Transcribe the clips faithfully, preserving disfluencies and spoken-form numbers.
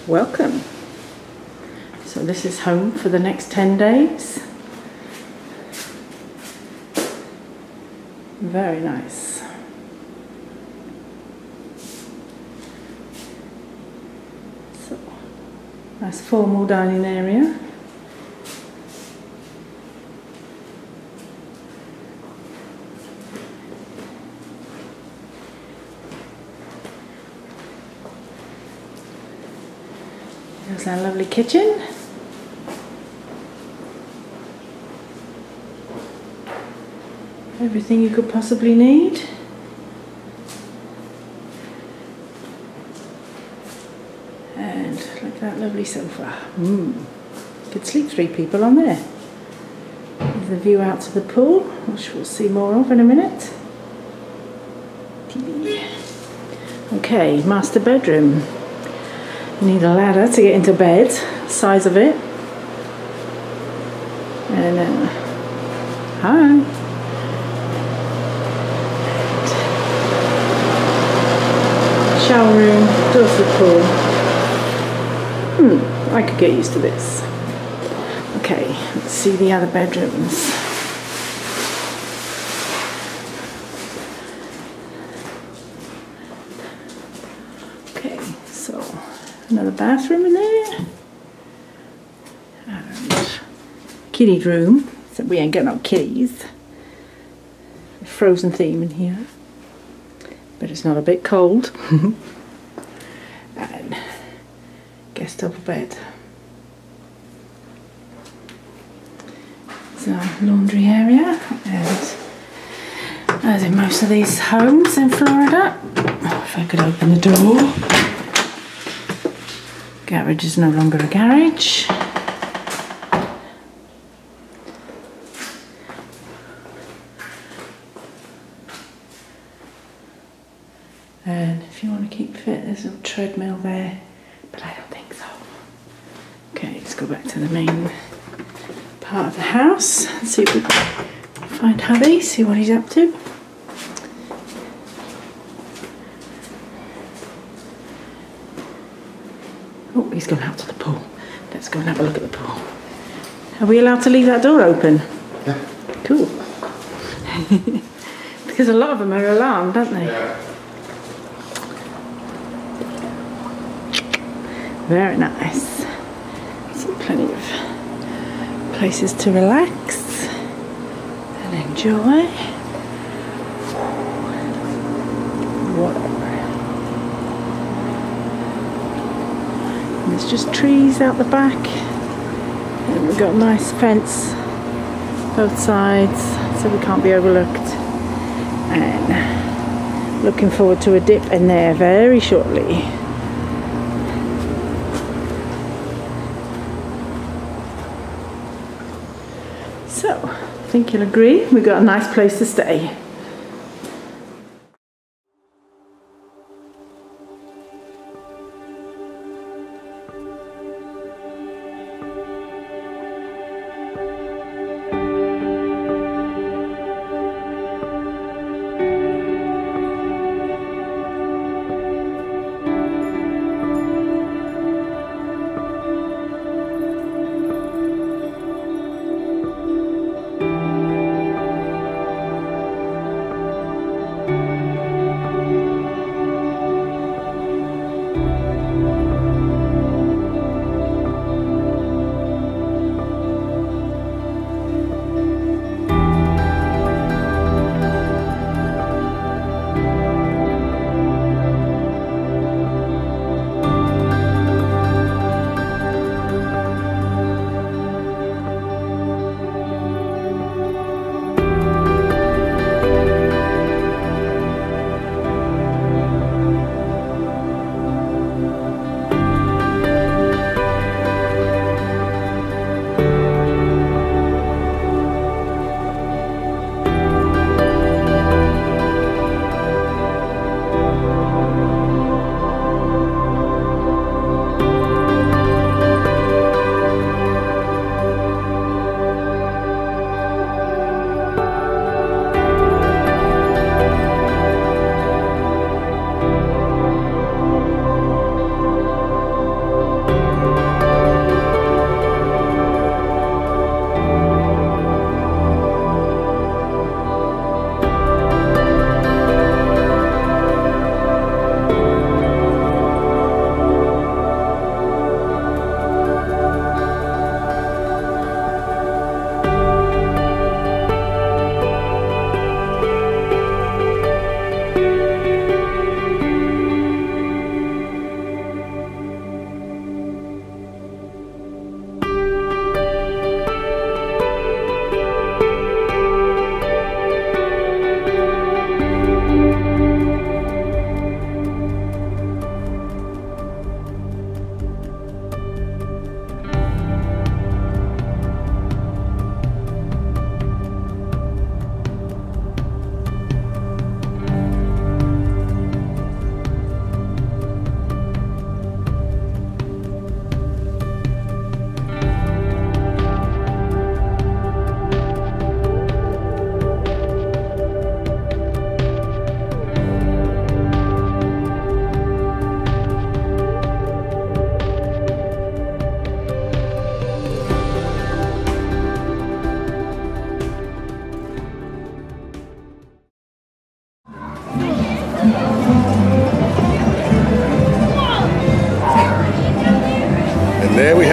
welcome. So this is home for the next ten days. Very nice. So, nice formal dining area. There's our lovely kitchen. Everything you could possibly need. And look at that lovely sofa. Mm. Could sleep three people on there. There's the view out to the pool, which we'll see more of in a minute. T V. Okay, master bedroom. You need a ladder to get into bed, size of it. And uh, hi. Shower room, doors to the pool. Hmm, I could get used to this. Okay, let's see the other bedrooms. Okay, so another bathroom in there. And kiddie room, so we ain't got no kiddies. Frozen theme in here. But it's not a bit cold. And guest double bed. It's our laundry area, and as in most of these homes in Florida, oh, if I could open the door. Garage is no longer a garage. And if you want to keep fit, there's a treadmill there, but I don't think so. Okay, let's go back to the main part of the house and see if we can find hubby, see what he's up to. Oh, he's gone out to the pool. Let's go and have a look at the pool. Are we allowed to leave that door open? Yeah. Cool. Because a lot of them are alarmed, aren't they? Yeah. Very nice. So plenty of places to relax and enjoy. Whatever. And there's just trees out the back. And we've got a nice fence both sides so we can't be overlooked. And looking forward to a dip in there very shortly. So, I think you'll agree, we've got a nice place to stay.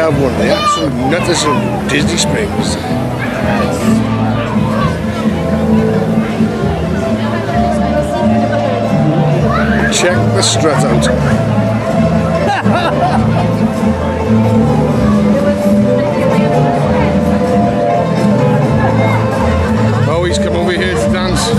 have one of the absolute nutters in Disney Springs. Check the strut out. Oh, he's come over here to dance.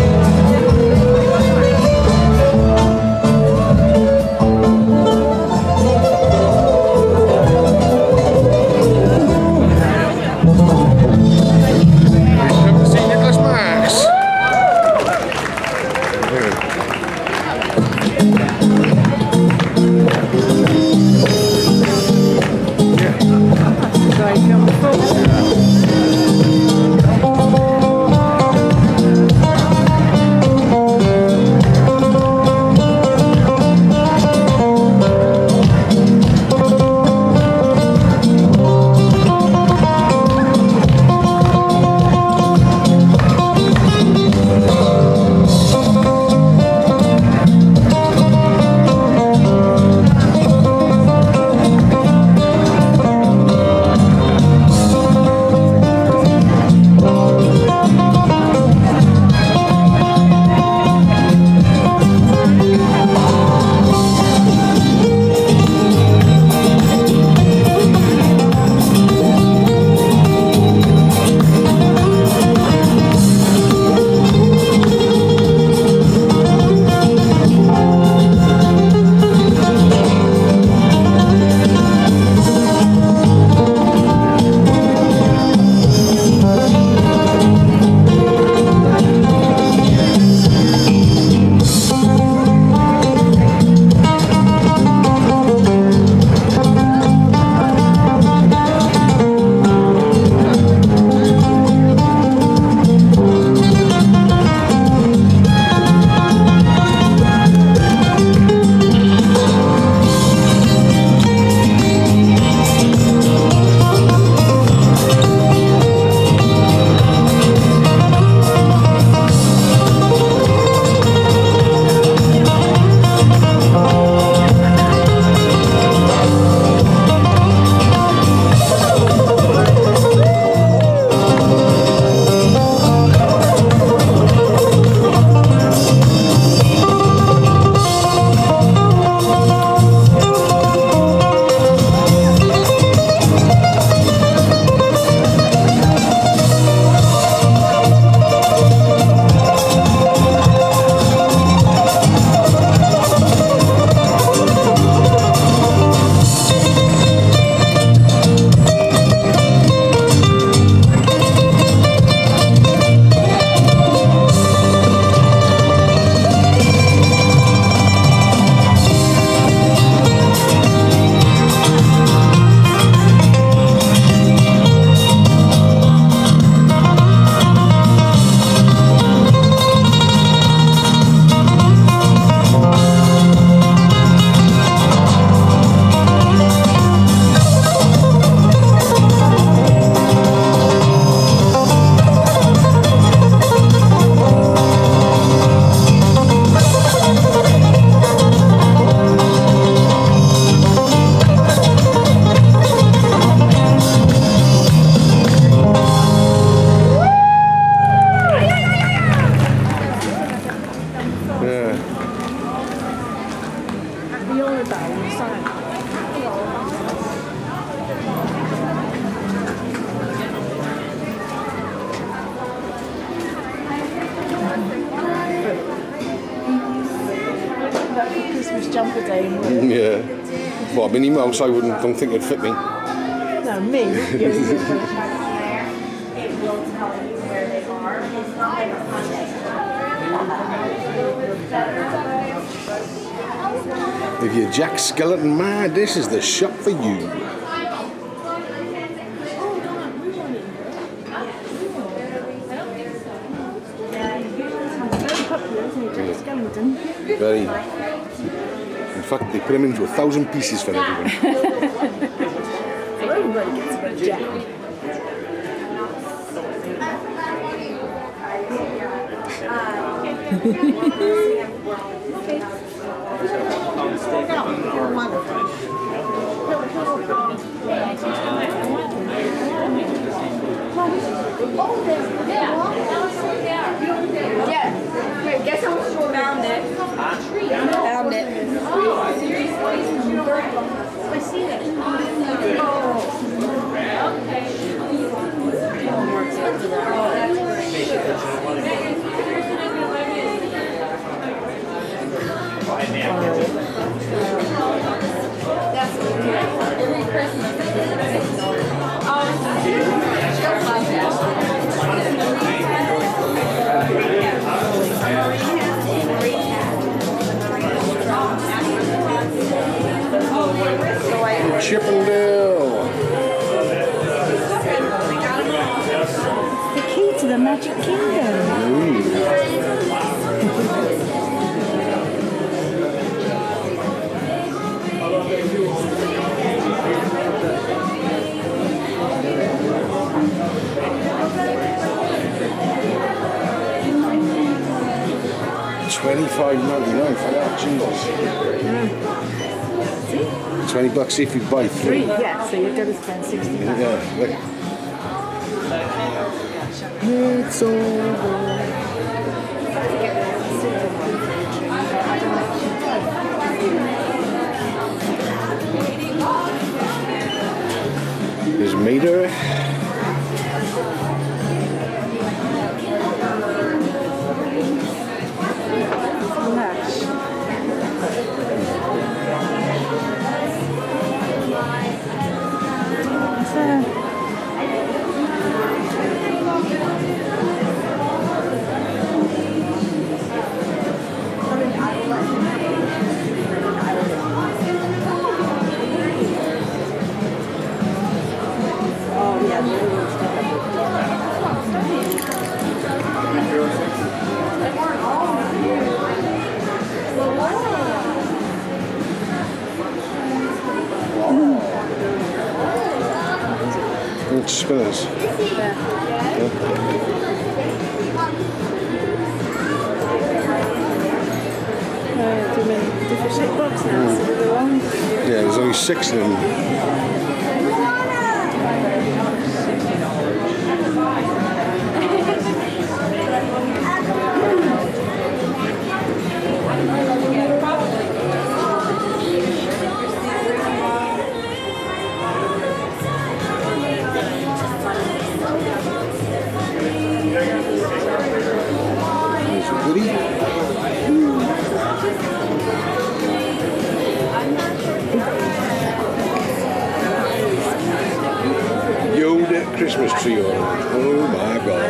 Jumper day. Yeah. Well, Minnie Mouse, I wouldn't, don't think it'd fit me. No, me. If you're Jack Skellington mad, this is the shop for you. Very. In fact, they put him into a thousand pieces for everyone. Everybody gets a bit of Jack. Yeah. Wait, guess how much you found it? Found it. I see it. That's every Christmas. Chippendale. The key to the Magic Kingdom. Twenty-five ninety-nine for that, Jesus. Twenty bucks if you buy three. Three, yeah, so you're going to spend sixty pounds. Yeah, look. It's over. There's Mater. Spinners. Uh, too many different shape boxes now, so they're on. Yeah, there's only six of them. Yoda Christmas tree on. Oh my God.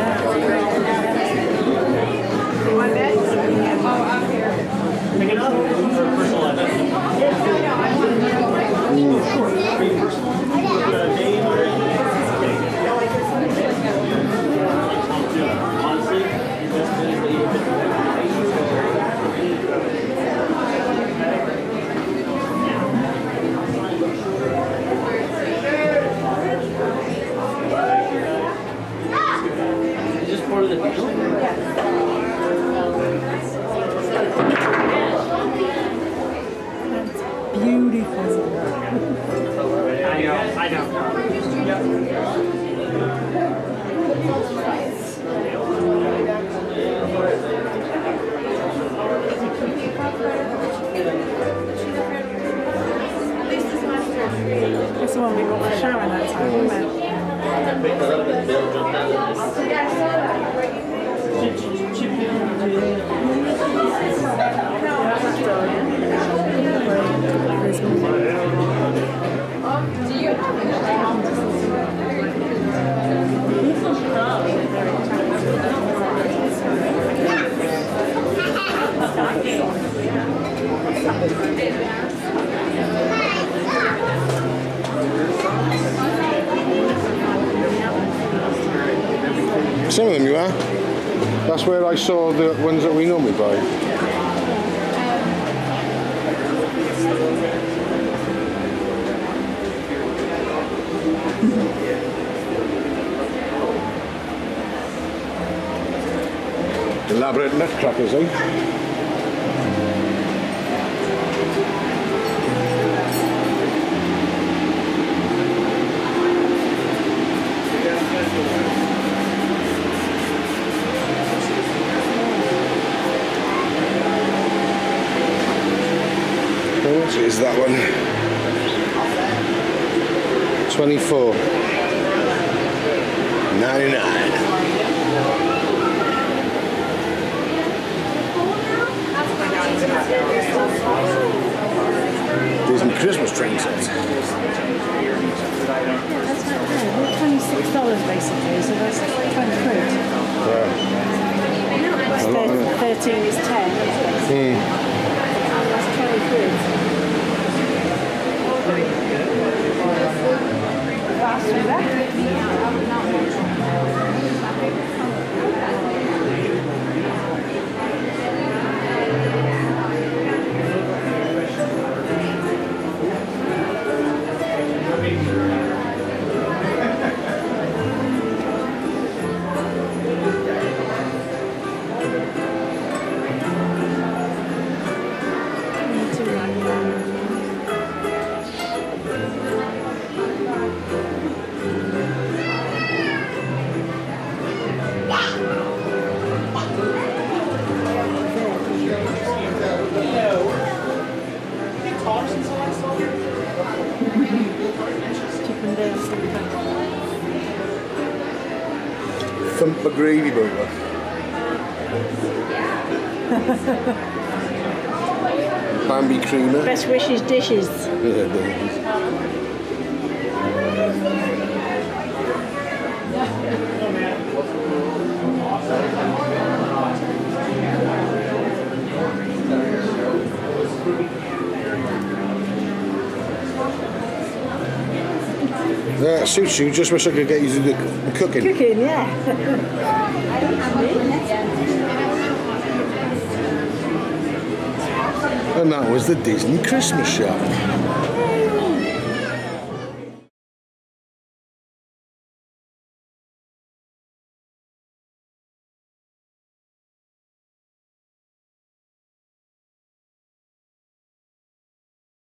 That's the one we got for Sharon that time, wasn't Some of them you are. That's where I saw the ones that we normally buy. Elaborate nutcrackers, eh? that one? twenty-four. ninety-nine. Disney Christmas train sets. Yeah, that's not bad. They're twenty-six dollars basically, so that's twenty quid. Yeah. It's A lot, isn't it? thirteen is ten. Hmm. That's twenty quid. Fast through that. Thumper gravy burger. Bambi creamer. Best wishes dishes. That suits you. Just wish I could get you to do the cooking. Cooking, yeah. And that was the Disney Christmas shop. Yeah,